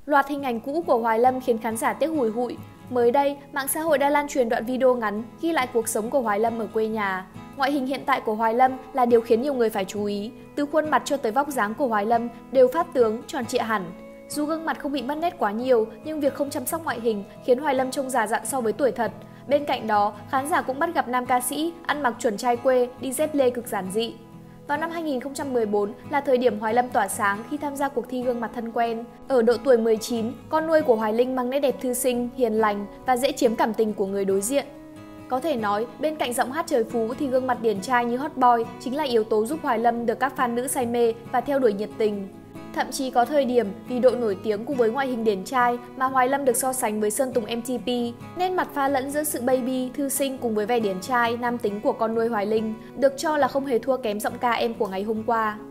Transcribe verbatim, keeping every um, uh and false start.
Loạt hình ảnh cũ của Hoài Lâm khiến khán giả tiếc hùi hụi. Mới đây, mạng xã hội đã lan truyền đoạn video ngắn ghi lại cuộc sống của Hoài Lâm ở quê nhà. Ngoại hình hiện tại của Hoài Lâm là điều khiến nhiều người phải chú ý. Từ khuôn mặt cho tới vóc dáng của Hoài Lâm đều phát tướng, tròn trịa hẳn. Dù gương mặt không bị mất nét quá nhiều, nhưng việc không chăm sóc ngoại hình khiến Hoài Lâm trông già dặn so với tuổi thật. Bên cạnh đó, khán giả cũng bắt gặp nam ca sĩ ăn mặc chuẩn trai quê, đi dép lê cực giản dị. Vào năm hai nghìn không trăm mười bốn là thời điểm Hoài Lâm tỏa sáng khi tham gia cuộc thi gương mặt thân quen. Ở độ tuổi mười chín, con nuôi của Hoài Linh mang nét đẹp thư sinh, hiền lành và dễ chiếm cảm tình của người đối diện. Có thể nói, bên cạnh giọng hát trời phú thì gương mặt điển trai như hot boy chính là yếu tố giúp Hoài Lâm được các fan nữ say mê và theo đuổi nhiệt tình. Thậm chí có thời điểm vì độ nổi tiếng cùng với ngoại hình điển trai mà Hoài Lâm được so sánh với Sơn Tùng em tê pê. Nét mặt pha lẫn giữa sự baby, thư sinh cùng với vẻ điển trai, nam tính của con nuôi Hoài Linh được cho là không hề thua kém giọng ca Em của ngày hôm qua.